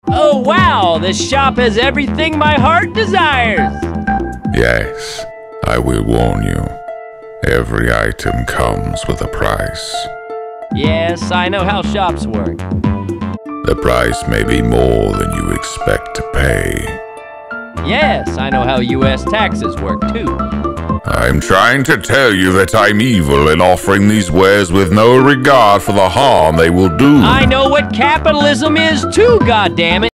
Oh wow, this shop has everything my heart desires. Yes, I will warn you. Every item comes with a price. Yes, I know how shops work. The price may be more than you expect to pay. Yes, I know how US taxes work too. I'm trying to tell you that I'm evil in offering these wares with no regard for the harm they will do. I know what capitalism is too, goddammit.